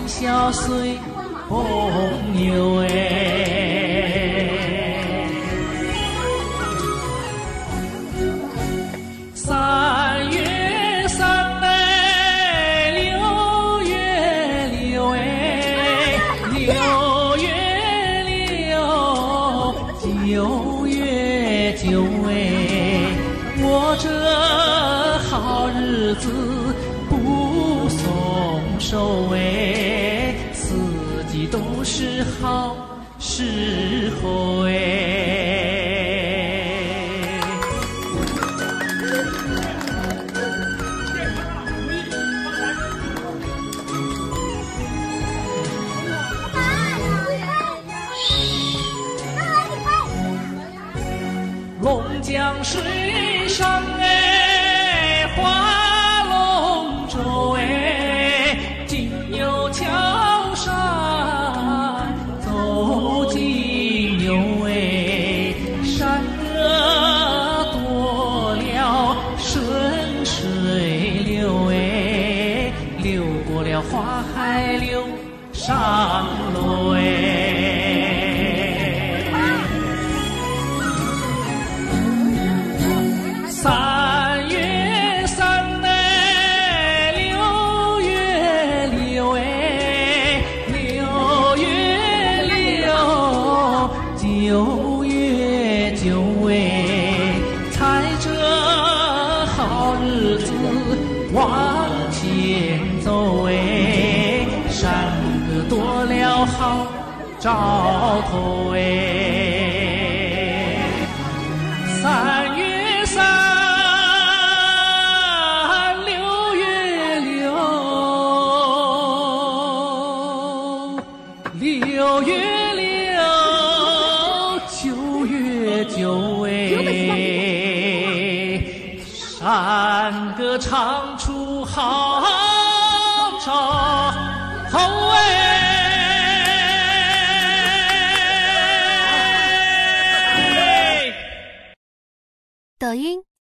笑随风流三月三六月六六月六九月九我这好日子不松手四季都是好时候龙江水上划龙舟今有桥上走金牛山歌多了顺水流流过了花海流上路三月三六月六六月六九月九踩着好日子往前走山歌多了好兆头三月三六月六六月六九月九山歌唱出好兆头抖音。